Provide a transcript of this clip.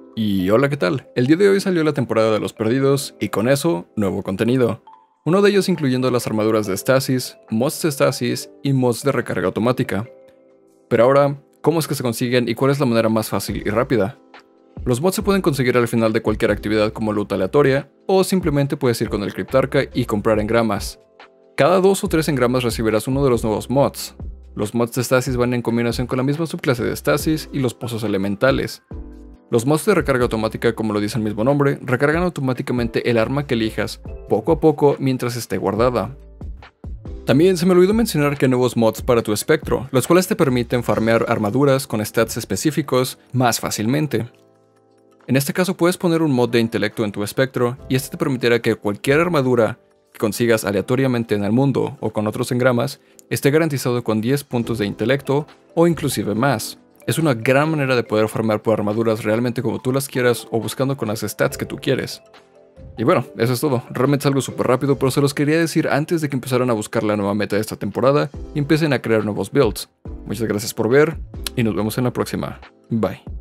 Y hola, ¿qué tal? El día de hoy salió la temporada de los perdidos y con eso, nuevo contenido. Uno de ellos incluyendo las armaduras de estasis, mods de estasis y mods de recarga automática. Pero ahora, ¿cómo es que se consiguen y cuál es la manera más fácil y rápida? Los mods se pueden conseguir al final de cualquier actividad como loot aleatoria, o simplemente puedes ir con el Cryptarca y comprar engramas. Cada 2 o 3 engramas recibirás uno de los nuevos mods. Los mods de estasis van en combinación con la misma subclase de estasis y los pozos elementales. Los mods de recarga automática, como lo dice el mismo nombre, recargan automáticamente el arma que elijas, poco a poco mientras esté guardada. También se me olvidó mencionar que hay nuevos mods para tu espectro, los cuales te permiten farmear armaduras con stats específicos más fácilmente. En este caso puedes poner un mod de intelecto en tu espectro, y este te permitirá que cualquier armadura que consigas aleatoriamente en el mundo o con otros engramas, esté garantizado con 10 puntos de intelecto o inclusive más. Es una gran manera de poder farmear por armaduras realmente como tú las quieras o buscando con las stats que tú quieres. Y bueno, eso es todo. Realmente es algo súper rápido, pero se los quería decir antes de que empezaran a buscar la nueva meta de esta temporada y empiecen a crear nuevos builds. Muchas gracias por ver y nos vemos en la próxima. Bye.